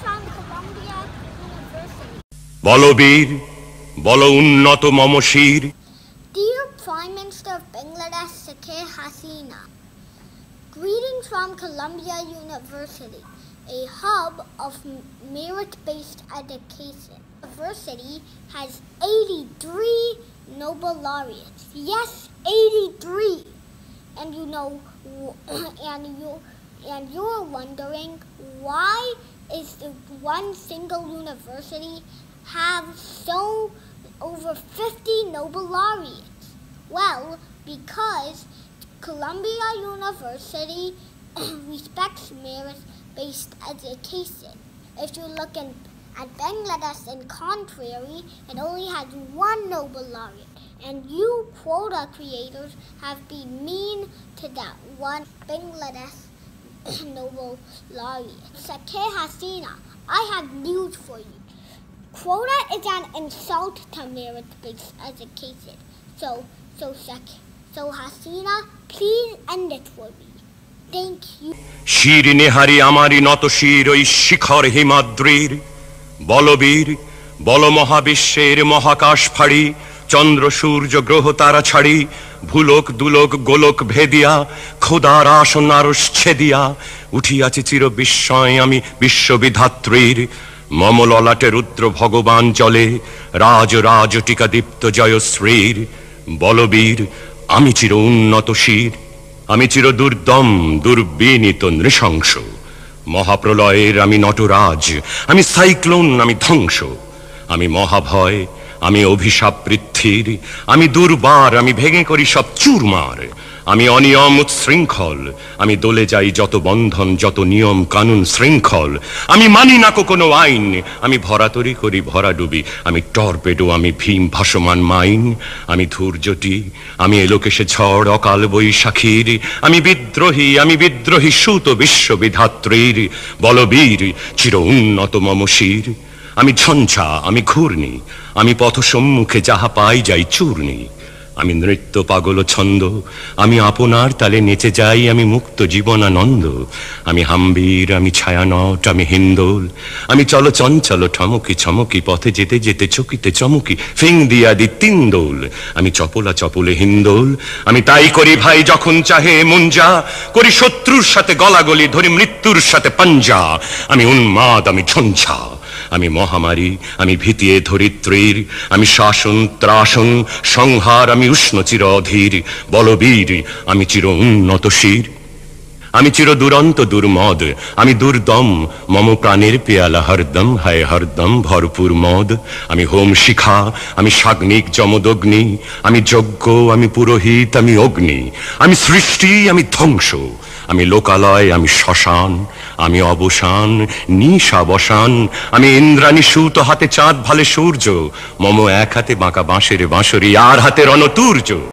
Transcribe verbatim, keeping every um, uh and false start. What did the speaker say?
from Columbia University. Balbir বল উন্নত মম শির। Dear Prime Minister of Bangladesh, Sheikh Hasina, greetings from Columbia University, a hub of merit-based education. The university has eighty-three Nobel laureates. Yes, eighty-three. And you know, and you, and you're wondering why is the one single university have so over fifty Nobel laureates? Well, because Columbia University respects merit-based education. If you look in, at Bangladesh, in contrary, it only has one Nobel laureate. And you quota creators have been mean to that one Bangladesh Nobel laureate. Sheikh Hasina, I have news for you. Quota is an insult to merit-based education. So, so Sheikh, so Hasina, please end it for me. Thank you. শির নেহারি আমারি নত শির ওই শিখর হিমাদ্রির। বলবীর বল মহাবিশ্বের মহাকাশ ফাড়ি, চন্দ্র সূর্য গ্রহ তারা ছাড়ি, ভুলোক দুলোক গোলক ভেদিয়া, খোদার আসন আরশ ছেদিয়া, উঠিয়াছি চির বিস্ময় আমি বিশ্ববিধাত্রীর। মম ললাটে রুদ্র ভগবান চলে, রাজ রাজ টিকা দীপ্ত জয়শ্রীর। বলবীর আমি চির উন্নত শির, আমি চির দুর্দম দুর্বিনীত নৃশংস। মহাপ্রলয়ের আমি নটরাজ, আমি সাইক্লোন, আমি ধ্বংস। আমি মহাভয়, আমি অভিশাপ পৃথ্বীর, আমি দুর্বার, আমি ভেঙে করি সব চুরমার। আমি অনিয়ম উচ্ছৃঙ্খল, আমি দলে যাই যত বন্ধন যত নিয়ম কানুন শৃঙ্খল। আমি মানি না কোনো আইন, আমি ভরাতরি করি ভরা ডুবি, আমি টর্পেডো, আমি ভীম ভাসমান মাইন। আমি ধূর্যটি, আমি এলোকেশে ঝড় অকাল বৈশাখীর। আমি বিদ্রোহী, আমি বিদ্রোহী সুত বিশ্ববিধাত্রীর। বলবীর চির উন্নত মম শির, আমি ঝঞ্ঝা, আমি ঘূর্ণি, আমি পথ সম্মুখে যাহা পাই যাই চূর্ণি। আমি নৃত্য পাগল ছন্দ, আমি আপনার তালে নেচে যাই, আমি মুক্ত জীবনানন্দ। আমি হাম্বীর, আমি ছায়ানট, আমি হিন্দোল, আমি চল চঞ্চল ঠমকি ছমকি, পথে যেতে যেতে চকিতে চমকি, ফিং দিয়া দি তিন দোল। আমি চপলা চপলে হিন্দোল, আমি তাই করি ভাই যখন চাহে মন যা, করি শত্রুর সাথে গলাগলি, ধরি মৃত্যুর সাথে পাঞ্জা। আমি উন্মাদ, আমি ঝঞ্ঝা, আমি মহামারী, আমি ভীতিয়ে ধরিত্রীর। আমি শাসন ত্রাসন সংহার, আমি উষ্ণ চির অধীর। বলবীর আমি চির উন্নত শির, আমি চির দুরন্ত দুর্মদ, আমি দুর্দম, মম প্রাণের পেয়ালা হরদম, হায় হরদম ভরপুর মদ। আমি হোম শিখা, আমি সাগ্নিক যমদগ্নি, আমি যজ্ঞ, আমি পুরোহিত, আমি অগ্নি। আমি সৃষ্টি, আমি ধ্বংস, আমি লোকালয়, আমি শ্মশান। আমি অবসান, নিশাবসান, আমি ইন্দ্রাণী সুত, হাতে চাঁদ ভালে সূর্য। মম এক হাতে বাঁকা বাঁশের বাঁশরি, আর হাতে রণতুর্য।